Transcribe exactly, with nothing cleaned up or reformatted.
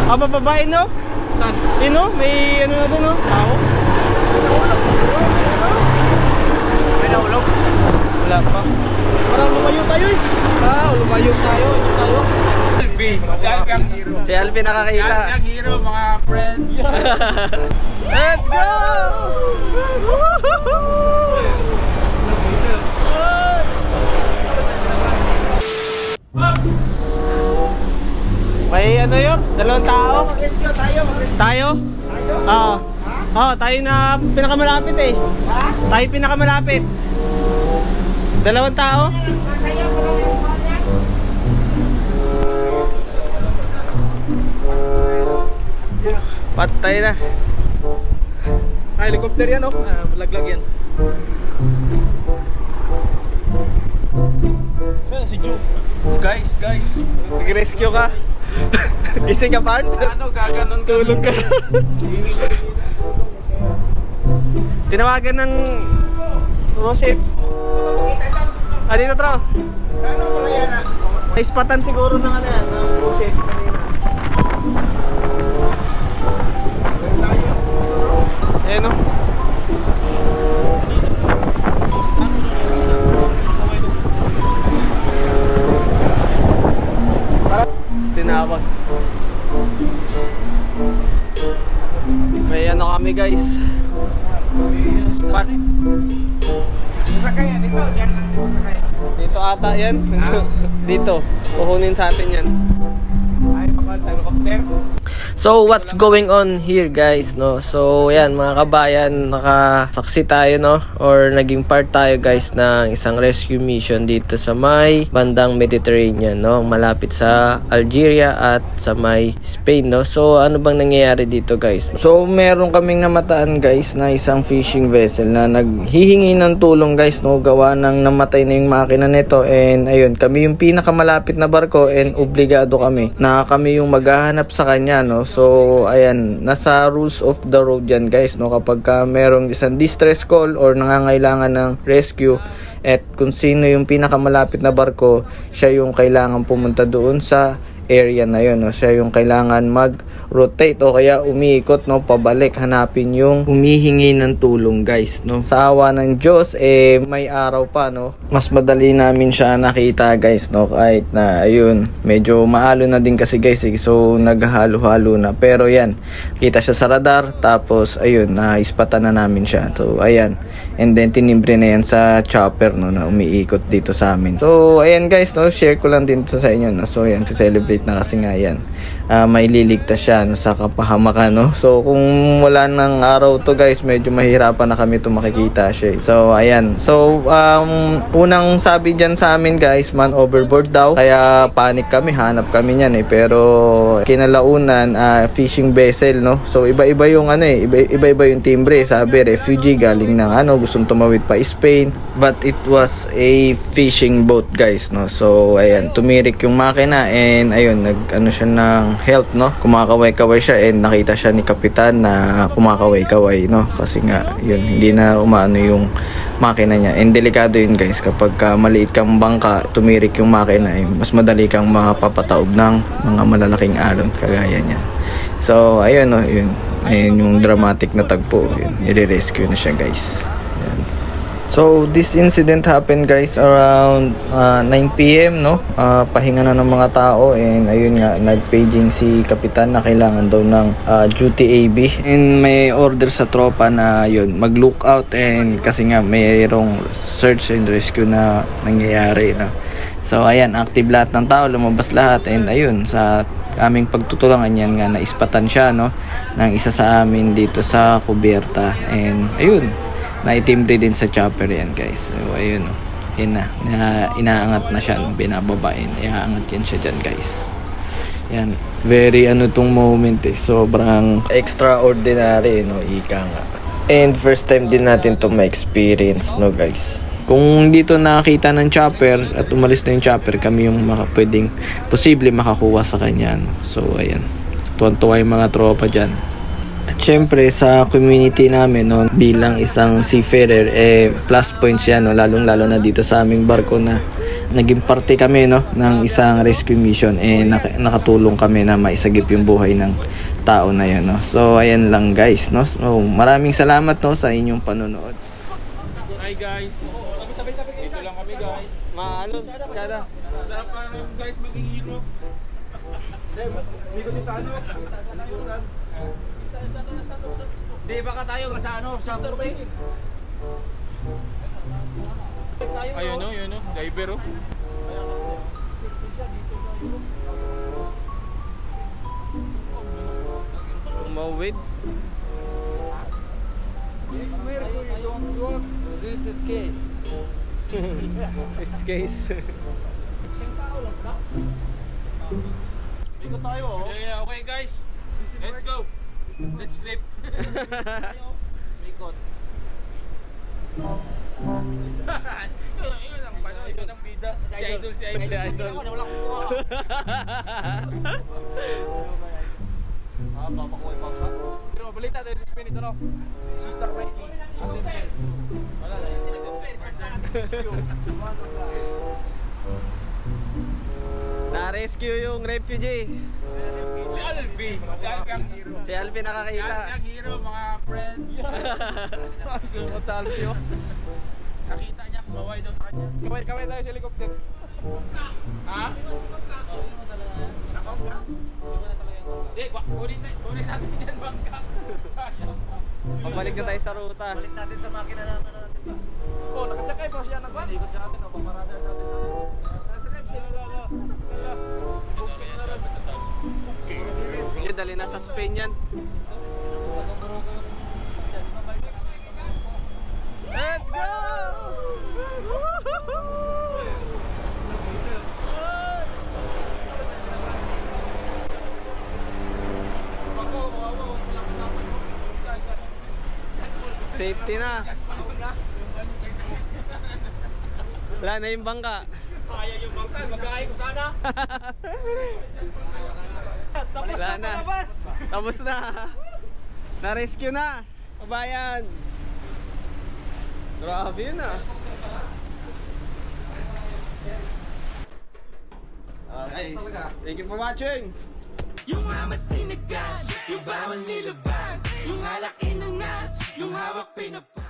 Ah, bababae no? Saan? Yun no? May ano na doon no? Tao? May naulog? Wala pa. Parang lumayo tayo eh. Ah, lumayo tayo. Ito tayo. Alvin. Si Alvin ang hero. Si Alvin Si nakakita. Alvin ang hero mga friend. Let's go! May ano yun? Dalawang tao? Mag-rescue tayo, mag-rescue Tayo? tayo. Oo. Ha? Oo, tayo na pinakamalapit eh. Ha? Tayo pinakamalapit. Dalawang tao? Kaya pa lang yung mga yan. Patay na. Ah, helicopter yan oh. Ah, malaglag yan. Saan si Joe? Guys, guys. Nag-rescue ka. Gising ka pa? Ano, gaganon ka. Tulog ka. Tinawagan ng Roship. Ah, dito tro. Ano pala yan ah? Naispatan siguro ng ano yan, ng Roship kanina. Ayan o. Tinawag. May ano kami guys. Pat. Masakay yan dito, dyan lang masakay. Dito ata yan. Dito. Puhunin sa atin yan. Ay, pakal sa helicopter. So what's going on here guys no? So yan mga kabayan, nakasaksi tayo no or naging part tayo guys ng isang rescue mission dito sa may bandang Mediterranean no, malapit sa Algeria at sa may Spain no. So ano bang nangyayari dito guys? So meron kaming namataan guys na isang fishing vessel na naghihingi ng tulong guys no, gawa ng namatay na yung makina nito, and ayun kami yung pinakamalapit na barko and obligado kami na kami yung maghahanap sa kanya no. So ayan, nasa rules of the road yan guys no, kapag ka merong isang distress call or nangangailangan ng rescue at kung sino yung pinakamalapit na barko, siya yung kailangan pumunta doon sa area na yun no. Siya yung kailangan mag-rotate o kaya umiikot no, pabalik hanapin yung humihingi ng tulong guys no. Sa awa ng Diyos eh may araw pa no, mas madali namin siya nakita guys no, kahit na ayun medyo maalo na din kasi guys eh. So naghalo-halo na, pero yan kita siya sa radar, tapos ayun naispatan na namin siya. So ayan, and then tinimbre na yan sa chopper no na umiikot dito sa amin. So ayan guys no, share ko lang din to sa inyo no. So ayan, si-celebrate na kasi nga yan, uh, may liligtas siya no, sa kapahamakan no. So kung wala ng araw to guys, medyo mahirapan na kami to makikita siya. So ayan, so um, unang sabi dyan sa amin guys, man overboard daw, kaya panic kami, hanap kami niyan eh. Pero kinalaunan uh, fishing vessel no. So iba-iba yung ano eh, iba-iba yung timbre. Sabi refugee galing ng ano, gustong tumawid pa Spain, but it was a fishing boat guys no. So ayan, tumirik yung makina and ayun, nag ano siya ng help no, kumakaway-kaway siya and nakita siya ni kapitan na kumakaway-kaway no, kasi nga yun hindi na umaano yung makina niya. And delikado yun guys, kapag ka maliit kang bangka, tumirik yung makina eh, mas madali kang mapapataob ng mga malalaking alon kagaya niyan. So ayun no, yun ayun yung dramatic na tagpo, yun i-rescue na siya guys. So this incident happened guys around uh, nine p m no, uh, pahinga na ng mga tao, and ayun nga nag-paging si kapitan na kailangan daw ng uh, duty A B, and may order sa tropa na yun mag-lookout, and kasi nga mayroong search and rescue na nangyayari no. So ayan, active lahat ng tao, lumabas lahat, and ayun sa aming pagtutulungan yan nga naispatan siya no ng isa sa amin dito sa kubyerta, and ayun naitimbre din sa chopper yan guys. So ayun oh, yun na, na inaangat na siya no, binababain, iaangat yan siya dyan guys. Yan, very ano tong moment eh, sobrang extraordinary no, ika nga. And first time din natin to ma-experience no guys. Kung dito nakakita ng chopper at umalis na yung chopper, kami yung maka, pwedeng posible makakuha sa kanya no. So ayan, tuwan-tuwa yung mga tropa dyan. At syempre sa community namin no, bilang isang seafarer eh plus points yan no, lalong lalo na dito sa aming barko na naging parte kami no ng isang rescue mission, eh nak- nakatulong kami na maisagip yung buhay ng tao na yun, no. So ayan lang guys, no. So, maraming salamat no sa inyong panonood. Hi guys. Dito lang kami guys. Maano kada Sarap pa rin guys maging hero. Di baka tayo sa ano, sa Burbank. Ayun no, yun no. Diver oh. Umawid. This is case. This case. Ikot tayo oh. Yeah, yeah, okay guys. Let's go. Let's sleep. Ikot. Yun, yun ang pala, yun ang bida. Si Idol, si Idol. Si Idol. Wala akong kuha. Ah, papakuha pa sa. Pero balita tayo sa Spain ito no. Sister Mikey. Wala na. Na-rescue yung refugee. Si Alfie. Si Alfie ang hero. Si Alvin Si nakakita. Alfie ang hero mga friend. Sumot Alfie oh. Nakita niya, kumaway daw sa kanya. Kaway-kaway tayo sa helicopter. Ha? Nakaw ka? Hindi, wa- kunin na- kunin natin yan bangka. Sayang. Pabalik na tayo sa ruta. Balik natin sa makina na ano natin. Oh, nakasakay pa siya ng van. Ikot sa atin, oh, pamarada sa atin. Nakasakay siya. Lala. Lala. Buksan na lang. Yung dali na sa Spain yan. Let's go! Safety na. Wala na yung bangka. Sayang yung bangka, mag-aay ko sana. Tapos Wala na na. palabas. Tapos na. Na-rescue na. Kabayan. Grabe yun ah. Okay. Thank you for watching. Yung mama't sinigang, yung bawal nilabag, yung halak inangat, yung hawak pinapag.